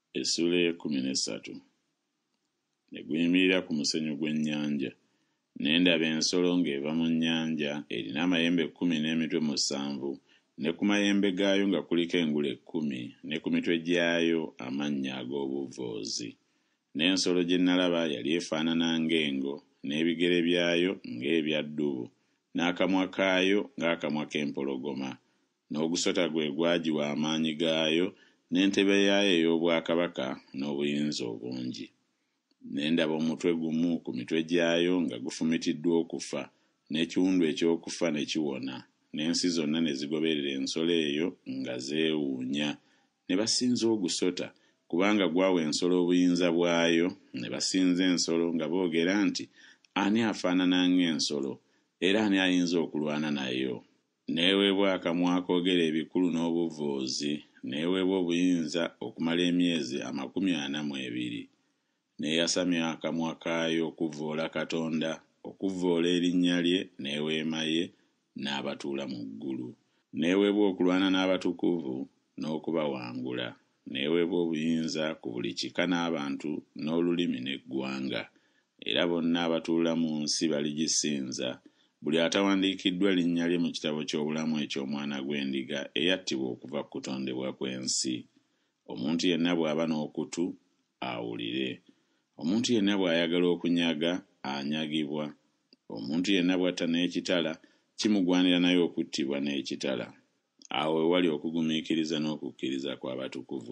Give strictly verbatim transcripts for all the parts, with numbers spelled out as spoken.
Essula ey'ekkumi n'essatu. Ne guyimirira ku musenyu gw'ennyanja. Ne ndaba ensolo ng'eva mu nnyanja erina amayembe ekkumi n'emitwe musanvu, ne ku mayembe gaayo nga kuliko engule ekkumi, ne ku mitwe gyayo amannya ag'obuvvoozi. N'ensolo gye nalaba yali efaanana ng'engo, n'ebigere byayo ng'ebya ddubu, n'akamwa kaayo ng'akamwa k'empologoma, n'ogusota gwe gwagiwa amaanyi gaayo, n'entebe yaayo ey'obwakabaka n'obuyinza obungi. Ne ndaba omutwe gumu ku mitwe gyayo nga gufumitiddwa okufa, n'ekiwundu eky'okufa ne kiwona, n'ensi zonna ne zigoberera ensolo eyo nga zeewuunya. Ne basinza ogusota, kubanga gwawa ensolo obuyinza bwayo, ne basinza ensolo nga boogera nti, ani afaanana ng'ensolo, era ani ayinza okulwana nayo? N'eweebwa akamwa akoogera ebikulu n'obuvvoozi, n'eweebwa obuyinza okumala emyezi amakumi ana mu ebiri. N'eyasamya akamwa kaayo okuvvoola Katonda, okuvvoola erinnya lye n'eweema ye, n'abatuula mu ggulu. N'eweebwa okulwana n'abatukuvu n'okubawangula. N'eweebwa obuyinza ku buli kika n'abantu n'olulimi n'eggwanga. Era bonna abatuula mu nsi baligisinza, buli atawandiikiddwa linnya lye mu kitabo ky'obulamu eky'Omwana gw'Endiga eyattibwa okuva ku kutondebwa kw'ensi. Omuntu yenna bw'aba n'okutu awulire. Omuntu yenna bw'ayagala okunyaga anyagibwa. Omuntu yenna bw'atta n'ekitala kimugwanira naye okuttibwa n'ekitala. Awo ewali okugumiikiriza n'okukkiriza kw'abatukuvu.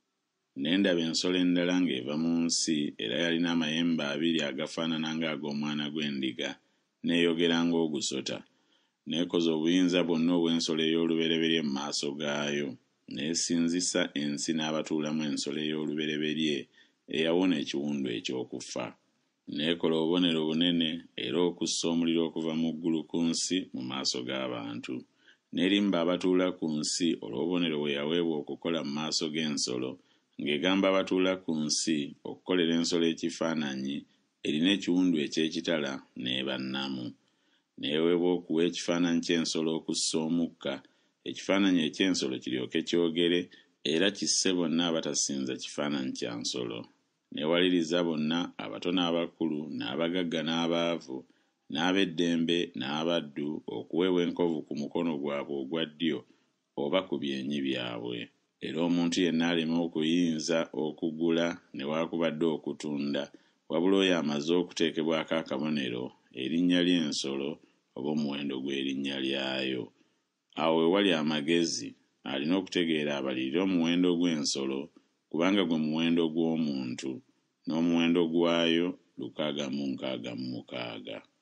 Ne ndaba ensolo endala ng'eva mu nsi, era yalina amayembe abiri agafaanana ng'ag'Omwana gw'Endiga, n'eyogera ng'ogusota. N'ekoza obuyinza bwonna obw'ensolo ey'olubereberye mu maaso gaayo, n'esinzisa ensi n'abatuulamu ensolo ey'olubereberye eyawona ekiwundu eky'okufa. N'ekola obubonero bunene era okussa omuliro okuva mu ggulu ku nsi mu maaso g'abantu. N'erimba abatuula ku nsi olw'obubonero bwe yaweebwa okukola mu maaso g'ensolo, ng'egamba abatuula ku nsi okukolera ensolo ekifaananyi erina ekiwundu eky'ekitala n'ebannamu. N'eweebwa okuwa ekifaananyi ky'ensolo okussa omukka, ekifaananyi eky'ensolo kiryoke kyogere era kisse bonna abatasinza kifaananyi kya nsolo. N'ewaliriza bonna, abato n'abakulu, n'abagagga n'abaavu, n'ab'eddembe n'abaddu, okuweebwa enkovu ku mukono gwabwe ogwa ddyo oba ku byenyi byabwe. Era omuntu yenna aleme okuyinza okugula newaakubadde okutunda, wabula oyo amaze okuteekebwako akabonero erinnya ly'ensolo oba omuwendo gw'erinnya lyayo. Awo ewali amagezi alina okutegeera abalirire omuwendo gw'ensolo, kubanga gwe muwendo gw'omuntu, n'omuwendo gwayo lukaaga mu nkaaga mu mukaaga.